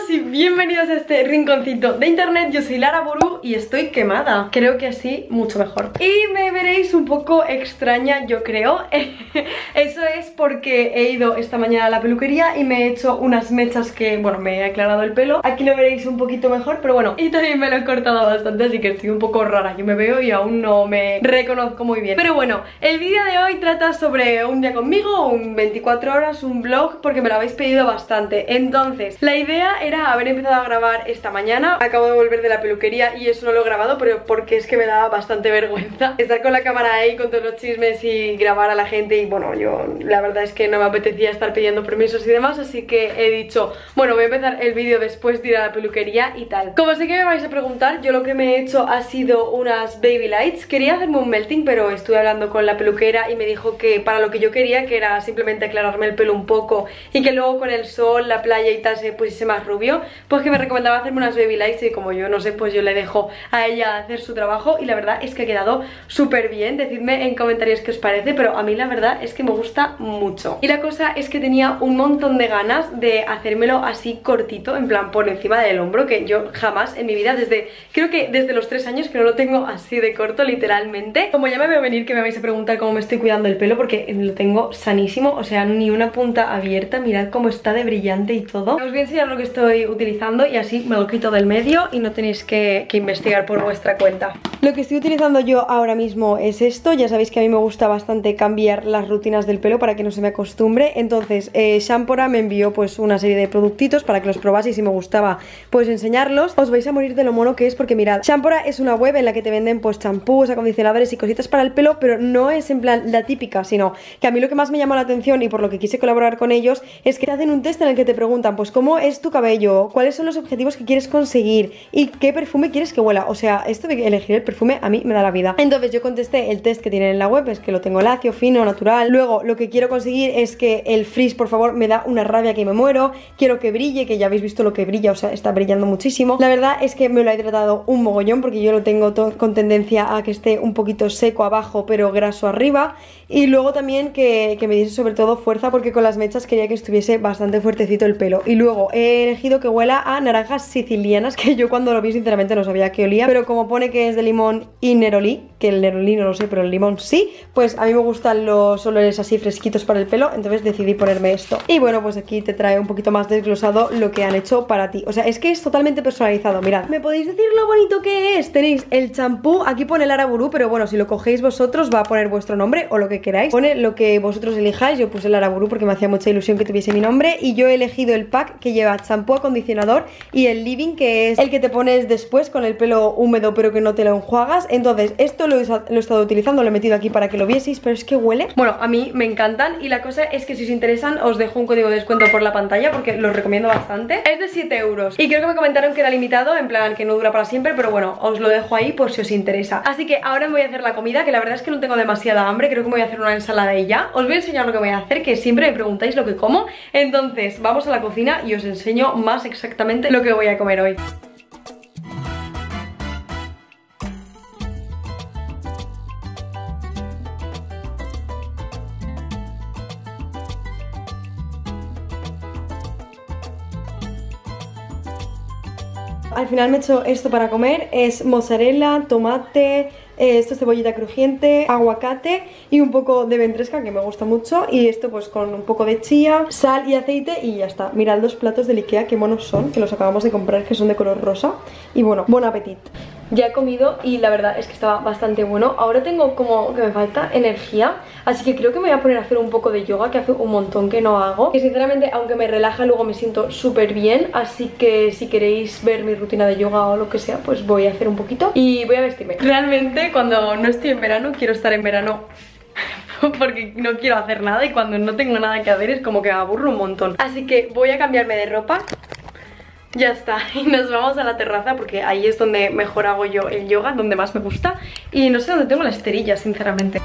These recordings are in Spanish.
y bienvenidos a este rinconcito de internet. Yo soy Lara Buru y estoy quemada. Creo que así mucho mejor. Y me veréis un poco extraña, yo creo. Eso es porque he ido esta mañana a la peluquería y me he hecho unas mechas que, bueno, me he aclarado el pelo. Aquí lo veréis un poquito mejor, pero bueno. Y también me lo he cortado bastante, así que estoy un poco rara. Yo me veo y aún no me reconozco muy bien. Pero bueno, el vídeo de hoy trata sobre un día conmigo, un 24 horas, un vlog, porque me lo habéis pedido bastante. Entonces, la idea era haber empezado a grabar esta mañana. Acabo de volver de la peluquería y eso no lo he grabado, pero porque es que me da bastante vergüenza estar con la cámara ahí, con todos los chismes y grabar a la gente. Y bueno, yo la verdad es que no me apetecía estar pidiendo permisos y demás, así que he dicho, bueno, voy a empezar el vídeo después de ir a la peluquería y tal. Como sé que me vais a preguntar, yo lo que me he hecho ha sido unas baby lights. Quería hacerme un melting, pero estuve hablando con la peluquera y me dijo que para lo que yo quería, que era simplemente aclararme el pelo un poco y que luego con el sol, la playa y tal se pusiese más rubio, pues que me recomendaba hacerme unas baby lights. Y como yo no sé, pues yo le dejo a ella hacer su trabajo. Y la verdad es que ha quedado súper bien. Decidme en comentarios qué os parece, pero a mí la verdad es que me gusta mucho. Y la cosa es que tenía un montón de ganas de hacérmelo así cortito, en plan por encima del hombro, que yo jamás en mi vida, creo que desde los 3 años que no lo tengo así de corto, literalmente. Como ya me veo venir que me vais a preguntar cómo me estoy cuidando el pelo, porque lo tengo sanísimo, o sea, ni una punta abierta. Mirad cómo está de brillante y todo. Os voy a enseñar lo que estoy utilizando y así me lo quito del medio y no tenéis que investigar por vuestra cuenta. Lo que estoy utilizando yo ahora mismo es esto. Ya sabéis que a mí me gusta bastante cambiar las rutinas del pelo para que no se me acostumbre. Entonces Shampora me envió pues una serie de productitos para que los probaseis y si me gustaba pues enseñarlos. Os vais a morir de lo mono que es, porque mirad, Shampora es una web en la que te venden pues champús, acondicionadores y cositas para el pelo, pero no es en plan la típica, sino que a mí lo que más me llamó la atención y por lo que quise colaborar con ellos es que te hacen un test en el que te preguntan pues cómo es tu cabello, cuáles son los objetivos que quieres conseguir y qué perfume quieres que huela. O sea, esto de elegir el perfume a mí me da la vida. Entonces yo contesté el test que tienen en la web, es que lo tengo lacio, fino, natural. Luego lo que quiero conseguir es que el frizz, por favor, me da una rabia que me muero. Quiero que brille, que ya habéis visto lo que brilla, o sea, está brillando muchísimo. La verdad es que me lo ha hidratado un mogollón, porque yo lo tengo con tendencia a que esté un poquito seco abajo pero graso arriba. Y luego también que me diese sobre todo fuerza, porque con las mechas quería que estuviese bastante fuertecito el pelo. Y luego he elegido que huela a naranjas sicilianas, que yo cuando lo vi sinceramente no sabía qué olía, pero como pone que es de limón y nerolí, que el nerolí no lo sé, pero el limón sí, pues a mí me gustan los olores así fresquitos para el pelo, entonces decidí ponerme esto. Y bueno, pues aquí te trae un poquito más desglosado lo que han hecho para ti. O sea, es que es totalmente personalizado, mirad. ¿Me podéis decir lo bonito que es? Tenéis el champú, aquí pone Lara Buru, pero bueno, si lo cogéis vosotros va a poner vuestro nombre o lo que queráis. Pone lo que vosotros elijáis. Yo puse Lara Buru porque me hacía mucha ilusión que tuviese mi nombre. Y yo he elegido el pack que lleva champú, acondicionador y el leave-in, que es el que te pones después con el pelo húmedo pero que no te lo enjuagas. Entonces esto lo he estado utilizando, lo he metido aquí para que lo vieseis, pero es que huele. Bueno, a mí me encantan y la cosa es que si os interesan os dejo un código de descuento por la pantalla porque los recomiendo bastante. Es de 7 euros y creo que me comentaron que era limitado, en plan que no dura para siempre, pero bueno, os lo dejo ahí por si os interesa. Así que ahora me voy a hacer la comida, que la verdad es que no tengo demasiada hambre. Creo que me voy a hacer una ensalada y ya. Os voy a enseñar lo que voy a hacer, que siempre me preguntáis lo que como. Entonces vamos a la cocina y os enseño más exactamente lo que voy a comer hoy. Al final me he hecho esto para comer, es mozzarella, tomate, esto es cebollita crujiente, aguacate y un poco de ventresca que me gusta mucho. Y esto pues con un poco de chía, sal y aceite y ya está. Mirad los platos del Ikea, qué monos son, que los acabamos de comprar, que son de color rosa. Y bueno, bon appetit. Ya he comido y la verdad es que estaba bastante bueno. Ahora tengo como que me falta energía, así que creo que me voy a poner a hacer un poco de yoga, que hace un montón que no hago. Y sinceramente, aunque me relaja, luego me siento súper bien. Así que si queréis ver mi rutina de yoga o lo que sea, pues voy a hacer un poquito y voy a vestirme. Realmente cuando no estoy en verano, quiero estar en verano porque no quiero hacer nada, y cuando no tengo nada que hacer es como que me aburro un montón. Así que voy a cambiarme de ropa. Ya está, y nos vamos a la terraza porque ahí es donde mejor hago yo el yoga, donde más me gusta. Y no sé dónde tengo la esterilla, sinceramente.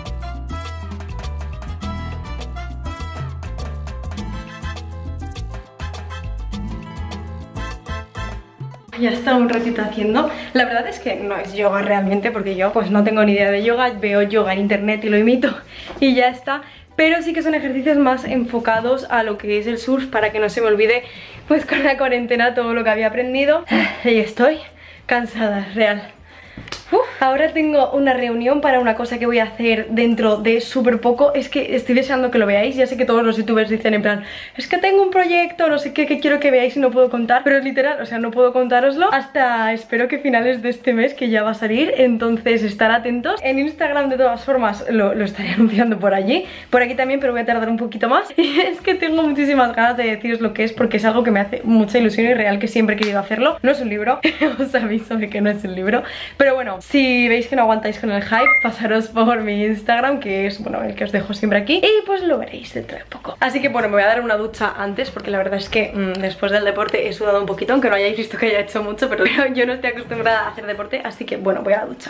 Ya está un ratito haciendo. La verdad es que no es yoga realmente, porque yo pues no tengo ni idea de yoga. Veo yoga en internet y lo imito y ya está. pero sí que son ejercicios más enfocados a lo que es el surf, para que no se me olvide pues con la cuarentena todo lo que había aprendido. Y estoy cansada, real. Ahora tengo una reunión para una cosa que voy a hacer dentro de súper poco. Es que estoy deseando que lo veáis. Ya sé que todos los youtubers dicen en plan, es que tengo un proyecto, no sé qué, que quiero que veáis y no puedo contar. Pero literal, o sea, no puedo contároslo hasta espero que finales de este mes, que ya va a salir. Entonces estar atentos. En Instagram de todas formas lo estaré anunciando por allí, por aquí también, pero voy a tardar un poquito más. Y es que tengo muchísimas ganas de deciros lo que es, porque es algo que me hace mucha ilusión y real, que siempre he querido hacerlo. No es un libro, os aviso de que no es un libro, pero bueno, si veis que no aguantáis con el hype, pasaros por mi Instagram, que es, bueno, el que os dejo siempre aquí, y pues lo veréis dentro de poco. Así que bueno, me voy a dar una ducha antes, porque la verdad es que después del deporte he sudado un poquito, aunque no hayáis visto que haya hecho mucho, pero yo no estoy acostumbrada a hacer deporte, así que bueno, voy a la ducha.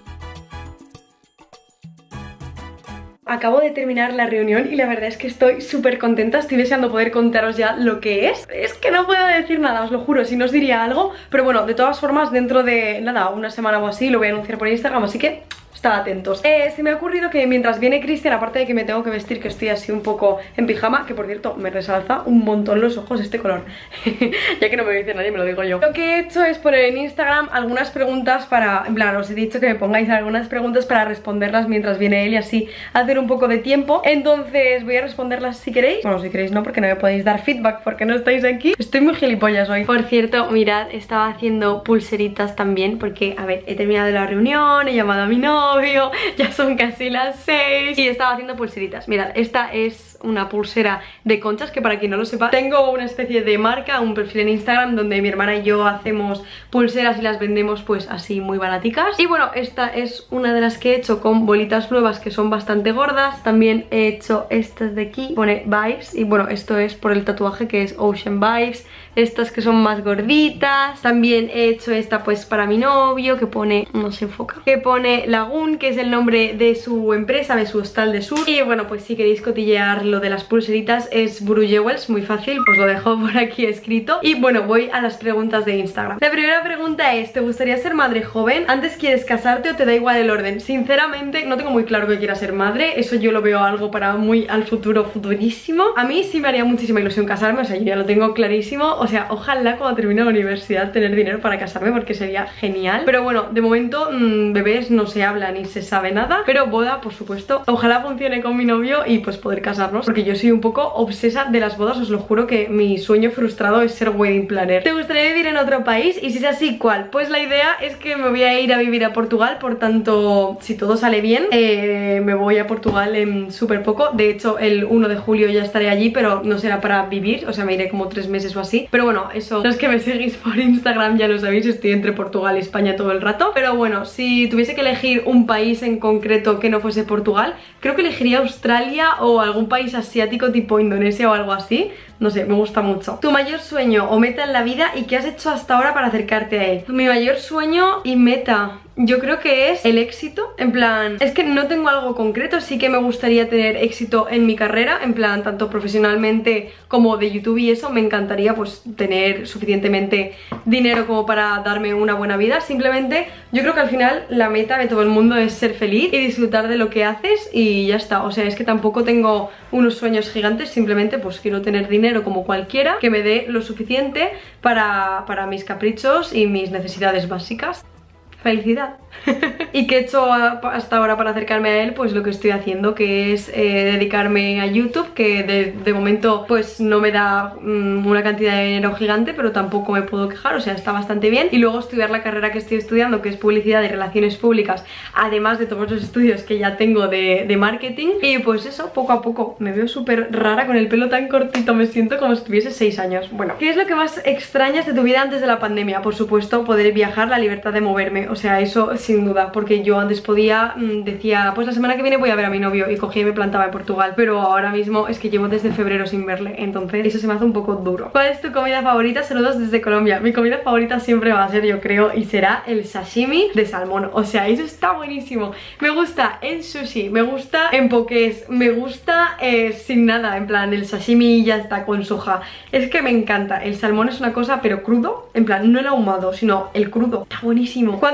Acabo de terminar la reunión y la verdad es que estoy súper contenta. Estoy deseando poder contaros ya lo que es. Es que no puedo decir nada, os lo juro, si no os diría algo. Pero bueno, de todas formas, dentro de, nada, una semana o así lo voy a anunciar por Instagram, así que estad atentos. Se me ha ocurrido que mientras viene Cristian, aparte de que me tengo que vestir, que estoy así un poco en pijama, que por cierto me resalza un montón los ojos este color, ya que no me lo dice nadie, me lo digo yo. Lo que he hecho es poner en Instagram algunas preguntas para, en plan, os he dicho que me pongáis algunas preguntas para responderlas mientras viene él y así hacer un poco de tiempo. Entonces voy a responderlas si queréis. Bueno, si queréis no, porque no me podéis dar feedback porque no estáis aquí. Estoy muy gilipollas hoy. Por cierto, mirad, estaba haciendo pulseritas también porque, a ver, he terminado la reunión, he llamado a mi novio, ya son casi las 6 y estaba haciendo pulseritas. Mirad, esta es una pulsera de conchas, que para quien no lo sepa, tengo una especie de marca, un perfil en Instagram donde mi hermana y yo hacemos pulseras y las vendemos pues así muy baraticas. Y bueno, esta es una de las que he hecho con bolitas nuevas que son bastante gordas. También he hecho estas de aquí, pone Vibes, y bueno, esto es por el tatuaje que es Ocean Vibes. Estas que son más gorditas. También he hecho esta pues para mi novio, que pone, no se enfoca, que pone Lagoon, que es el nombre de su empresa, de su hostal de surf. Y bueno, pues si queréis cotillear lo de las pulseritas es Buru Jewels, muy fácil, pues lo dejo por aquí escrito. Y bueno, voy a las preguntas de Instagram. La primera pregunta es, ¿te gustaría ser madre joven? ¿Antes quieres casarte o te da igual el orden? Sinceramente no tengo muy claro que quiera ser madre, eso yo lo veo algo para muy al futuro, futurísimo. A mí sí me haría muchísima ilusión casarme, o sea, yo ya lo tengo clarísimo. O sea, ojalá cuando termine la universidad tener dinero para casarme, porque sería genial. Pero bueno, de momento bebés no se habla ni se sabe nada, pero boda, por supuesto. Ojalá funcione con mi novio y pues poder casarnos, porque yo soy un poco obsesa de las bodas. Os lo juro que mi sueño frustrado es ser wedding planner. ¿Te gustaría vivir en otro país? Y si es así, ¿cuál? Pues la idea es que me voy a ir a vivir a Portugal, por tanto, si todo sale bien, me voy a Portugal en súper poco. De hecho, el 1 de julio ya estaré allí, pero no será para vivir, o sea, me iré como 3 meses o así. Pero bueno, eso, los que me seguís por Instagram ya lo sabéis, estoy entre Portugal y España todo el rato. Pero bueno, si tuviese que elegir un país en concreto que no fuese Portugal, creo que elegiría Australia o algún país asiático tipo Indonesia o algo así. No sé, me gusta mucho. ¿Tu mayor sueño o meta en la vida y qué has hecho hasta ahora para acercarte a él? Mi mayor sueño y meta, yo creo que es el éxito. En plan, es que no tengo algo concreto. Sí que me gustaría tener éxito en mi carrera, en plan, tanto profesionalmente como de YouTube y eso. Me encantaría pues tener suficientemente dinero como para darme una buena vida. Simplemente yo creo que al final la meta de todo el mundo es ser feliz y disfrutar de lo que haces y ya está. O sea, es que tampoco tengo unos sueños gigantes, simplemente pues quiero tener dinero como cualquiera, que me dé lo suficiente para mis caprichos y mis necesidades básicas. Felicidad. ¿Y qué he hecho hasta ahora para acercarme a él? Pues lo que estoy haciendo, que es dedicarme a YouTube, que de momento pues no me da una cantidad de dinero gigante, pero tampoco me puedo quejar, o sea, está bastante bien. Y luego estudiar la carrera que estoy estudiando, que es publicidad y relaciones públicas, además de todos los estudios que ya tengo de marketing. Y pues eso, poco a poco. Me veo súper rara con el pelo tan cortito, me siento como si tuviese 6 años. Bueno, ¿qué es lo que más extrañas de tu vida antes de la pandemia? Por supuesto, poder viajar, la libertad de moverme, o sea, eso sin duda, porque yo antes podía, decía, pues la semana que viene voy a ver a mi novio y cogía y me plantaba en Portugal, pero ahora mismo es que llevo desde febrero sin verle, entonces eso se me hace un poco duro. ¿Cuál es tu comida favorita? Saludos desde Colombia. Mi comida favorita siempre va a ser, yo creo, y será el sashimi de salmón, o sea, eso está buenísimo. Me gusta en sushi, me gusta en pokés, me gusta sin nada, en plan el sashimi ya está con soja, es que me encanta. El salmón es una cosa, pero crudo, en plan no el ahumado, sino el crudo, está buenísimo. ¿Cuántos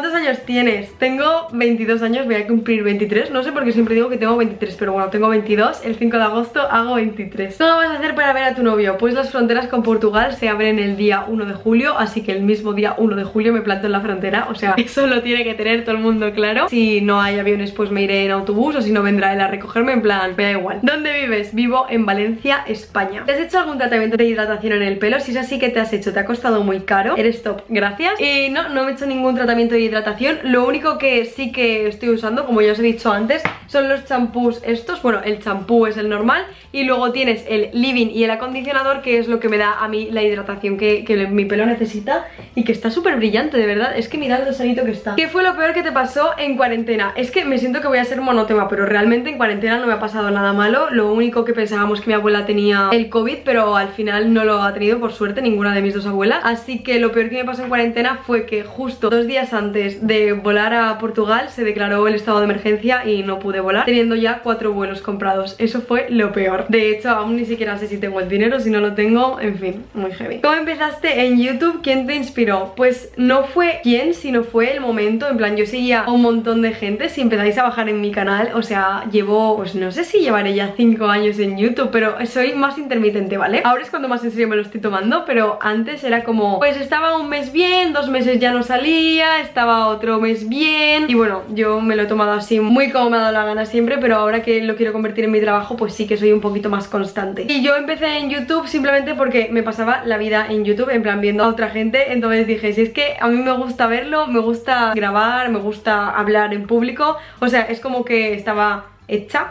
¿Cuántos años tienes? Tengo 22 años, voy a cumplir 23. No sé por qué siempre digo que tengo 23, pero bueno, tengo 22. El 5 de agosto hago 23. ¿Cómo vas a hacer para ver a tu novio? Pues las fronteras con Portugal se abren el día 1 de julio, así que el mismo día 1 de julio me planto en la frontera. O sea, eso lo tiene que tener todo el mundo claro. Si no hay aviones, pues me iré en autobús, o si no vendrá él a recogerme, en plan, me da igual. ¿Dónde vives? Vivo en Valencia, España. ¿Te has hecho algún tratamiento de hidratación en el pelo? Si es así, ¿qué te has hecho? ¿Te ha costado muy caro? Eres top, gracias. Y no me he hecho ningún tratamiento de hidratación. Lo único que sí que estoy usando, como ya os he dicho antes, son los champús estos. Bueno, el champú es el normal y luego tienes el leave-in y el acondicionador, que es lo que me da a mí la hidratación que mi pelo necesita y que está súper brillante, de verdad. Es que mirad lo sanito que está. ¿Qué fue lo peor que te pasó en cuarentena? Es que me siento que voy a ser monótema, pero realmente en cuarentena no me ha pasado nada malo. Lo único que pensábamos que mi abuela tenía el COVID, pero al final no lo ha tenido, por suerte, ninguna de mis dos abuelas. Así que lo peor que me pasó en cuarentena fue que justo 2 días antes de volar a Portugal se declaró el estado de emergencia y no pude volar, teniendo ya 4 vuelos comprados. Eso fue lo peor. De hecho, aún ni siquiera sé si tengo el dinero, si no lo tengo, en fin, muy heavy. ¿Cómo empezaste en YouTube? ¿Quién te inspiró? Pues no fue quién, sino fue el momento. En plan, yo seguía a un montón de gente. Si empezáis a bajar en mi canal, o sea, llevo, pues no sé si llevaré ya 5 años en YouTube, pero soy más intermitente, ¿vale? Ahora es cuando más en serio me lo estoy tomando, pero antes era como, pues estaba un mes bien, 2 meses ya no salía, estaba otro mes bien, y bueno, yo me lo he tomado así muy como me ha dado la gana siempre, pero ahora que lo quiero convertir en mi trabajo, pues sí que soy un poquito más constante. Y yo empecé en YouTube simplemente porque me pasaba la vida en YouTube, en plan viendo a otra gente. Entonces dije, si es que a mí me gusta verlo, me gusta grabar, me gusta hablar en público, o sea, es como que estaba hecha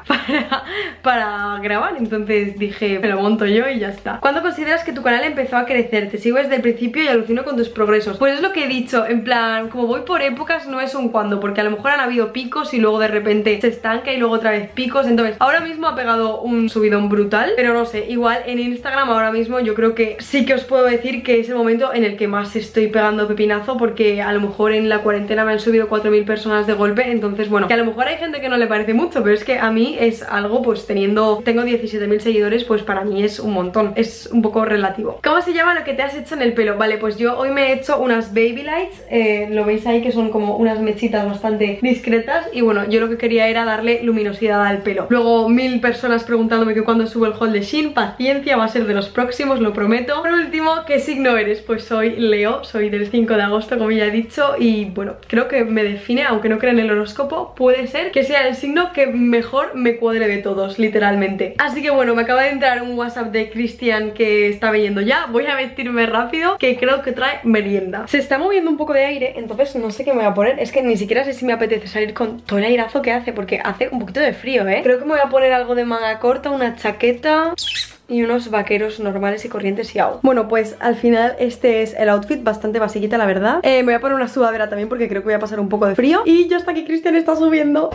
para grabar, entonces dije, me lo monto yo y ya está. ¿Cuándo consideras que tu canal empezó a crecer? Te sigo desde el principio y alucino con tus progresos. Pues es lo que he dicho, en plan, como voy por épocas, no es un cuándo, porque a lo mejor han habido picos y luego de repente se estanca y luego otra vez picos. Entonces ahora mismo ha pegado un subidón brutal, pero no sé, igual en Instagram ahora mismo yo creo que sí que os puedo decir que es el momento en el que más estoy pegando pepinazo, porque a lo mejor en la cuarentena me han subido 4000 personas de golpe. Entonces bueno, que a lo mejor hay gente que no le parece mucho, pero es que a mí es algo, pues tengo 17.000 seguidores, pues para mí es un montón, es un poco relativo. ¿Cómo se llama lo que te has hecho en el pelo? Vale, pues yo hoy me he hecho unas baby lights, lo veis ahí que son como unas mechitas bastante discretas, y bueno, yo lo que quería era darle luminosidad al pelo. Luego 1000 personas preguntándome que cuando subo el haul de Shein, paciencia, va a ser de los próximos, lo prometo. Por último, ¿qué signo eres? Pues soy Leo, soy del 5 de agosto como ya he dicho, y bueno, creo que me define, aunque no crea en el horóscopo, puede ser que sea el signo que mejor me cuadre de todos, literalmente. Así que bueno, me acaba de entrar un WhatsApp de Cristian que está viniendo ya. Voy a vestirme rápido, que creo que trae merienda. Se está moviendo un poco de aire, entonces no sé qué me voy a poner. Es que ni siquiera sé si me apetece salir con todo el airazo que hace, porque hace un poquito de frío, ¿eh? Creo que me voy a poner algo de manga corta, una chaqueta y unos vaqueros normales y corrientes y hago. Bueno, pues al final este es el outfit, bastante basiquita la verdad. Me voy a poner una sudadera también porque creo que voy a pasar un poco de frío. Y ya está aquí, Cristian está subiendo.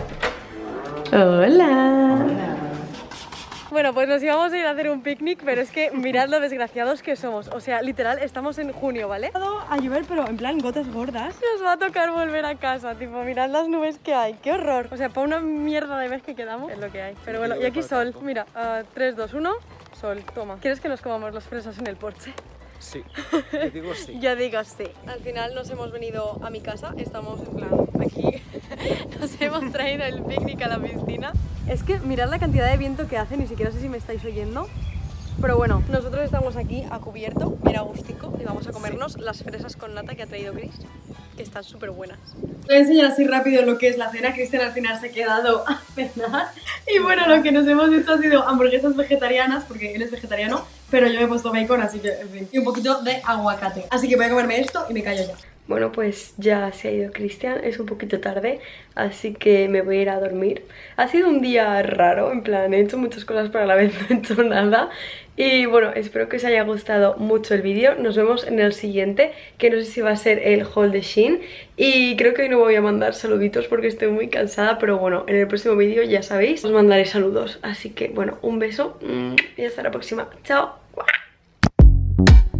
Hola. Bueno, pues nos íbamos a ir a hacer un picnic, pero es que mirad lo desgraciados que somos. O sea, literal, estamos en junio, ¿vale? A llover, pero en plan gotas gordas. Nos va a tocar volver a casa, tipo, mirad las nubes que hay. ¡Qué horror! O sea, para una mierda de mes que quedamos, es lo que hay. Pero bueno, y aquí sol. Mira, 3, 2, 1, sol. Toma. ¿Quieres que nos comamos las fresas en el porche? Sí, yo digo sí. Yo digo sí. Al final nos hemos venido a mi casa, estamos en plan aquí. Nos hemos traído el picnic a la piscina. Es que mirad la cantidad de viento que hace, ni siquiera sé si me estáis oyendo. Pero bueno, nosotros estamos aquí a cubierto, mira gustico, y vamos a comernos las fresas con nata que ha traído Chris, que están súper buenas. Voy a enseñar así rápido lo que es la cena. Cristian al final se ha quedado a cenar. Y bueno, lo que nos hemos hecho ha sido hamburguesas vegetarianas, porque él es vegetariano, pero yo me he puesto bacon, así que, en fin, y un poquito de aguacate. Así que voy a comerme esto y me callo ya. Bueno, pues ya se ha ido Cristian, es un poquito tarde, así que me voy a ir a dormir. Ha sido un día raro, en plan, he hecho muchas cosas pero a la vez no he hecho nada. Y bueno, espero que os haya gustado mucho el vídeo. Nos vemos en el siguiente, que no sé si va a ser el haul de Shein. Y creo que hoy no voy a mandar saluditos porque estoy muy cansada, pero bueno, en el próximo vídeo ya sabéis, os mandaré saludos. Así que bueno, un beso y hasta la próxima. Chao.